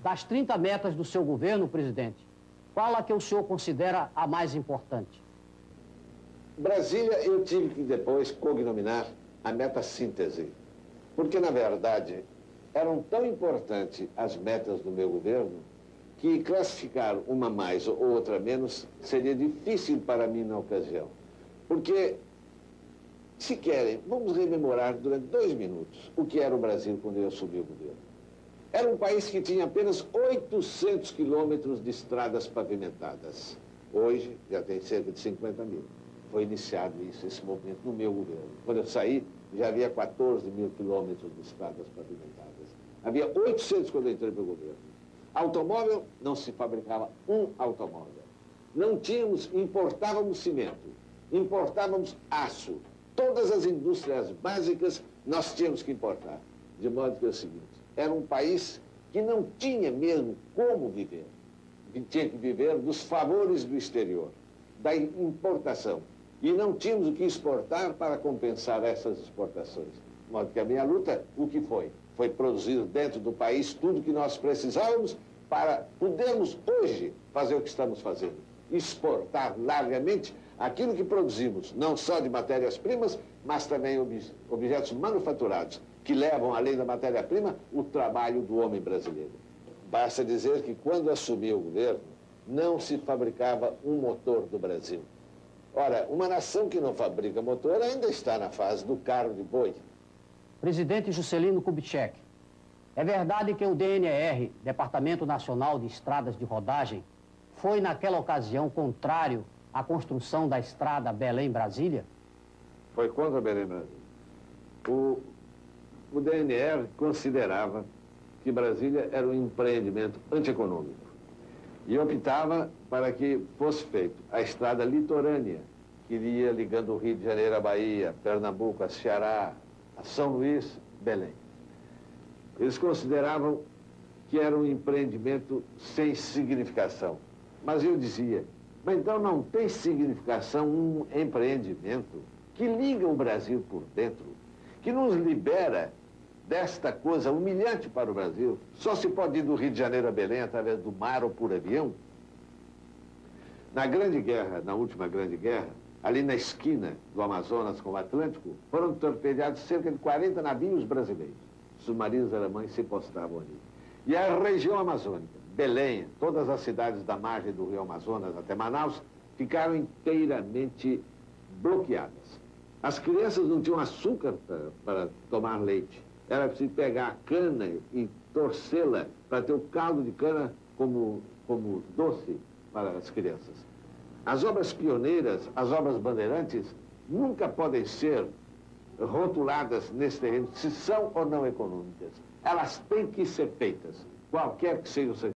Das 30 metas do seu governo, presidente, qual a que o senhor considera a mais importante? Brasília, eu tive que depois cognominar a meta síntese, porque, na verdade, eram tão importantes as metas do meu governo que classificar uma mais ou outra menos seria difícil para mim na ocasião. Porque, se querem, vamos rememorar durante 2 minutos o que era o Brasil quando eu assumi o governo. Era um país que tinha apenas 800 quilômetros de estradas pavimentadas. Hoje, já tem cerca de 50 mil. Foi iniciado esse movimento no meu governo. Quando eu saí, já havia 14 mil quilômetros de estradas pavimentadas. Havia 800 quando eu entrei para o governo. Automóvel, não se fabricava um automóvel. Não tínhamos, importávamos cimento, importávamos aço. Todas as indústrias básicas nós tínhamos que importar. De modo que é o seguinte, era um país que não tinha mesmo como viver. Tinha que viver dos favores do exterior, da importação. E não tínhamos o que exportar para compensar essas exportações. De modo que a minha luta, o que foi? Foi produzir dentro do país tudo que nós precisávamos para podermos hoje fazer o que estamos fazendo. Exportar largamente aquilo que produzimos, não só de matérias-primas, mas também objetos manufaturados, que levam, além da matéria-prima, o trabalho do homem brasileiro. Basta dizer que, quando assumi o governo, não se fabricava um motor do Brasil. Ora, uma nação que não fabrica motor ainda está na fase do carro de boi. Presidente Juscelino Kubitschek, é verdade que o DNR, Departamento Nacional de Estradas de Rodagem, foi, naquela ocasião, contrário à construção da estrada Belém-Brasília? Foi contra Belém-Brasília. O DNR considerava que Brasília era um empreendimento antieconômico e optava para que fosse feita a estrada litorânea, que iria ligando o Rio de Janeiro à Bahia, Pernambuco, a Ceará, a São Luís, Belém. Eles consideravam que era um empreendimento sem significação. Mas eu dizia, mas então não tem significação um empreendimento que liga o Brasil por dentro, que nos libera desta coisa humilhante para o Brasil. Só se pode ir do Rio de Janeiro a Belém através do mar ou por avião. Na Grande Guerra, na última Grande Guerra, ali na esquina do Amazonas com o Atlântico, foram torpedeados cerca de 40 navios brasileiros. Submarinos alemães se postavam ali. E a região amazônica, Belém, todas as cidades da margem do rio Amazonas até Manaus, ficaram inteiramente bloqueadas. As crianças não tinham açúcar para tomar leite. Era preciso pegar a cana e torcê-la para ter o caldo de cana como doce para as crianças. As obras pioneiras, as obras bandeirantes, nunca podem ser rotuladas nesse terreno, se são ou não econômicas. Elas têm que ser feitas, qualquer que seja o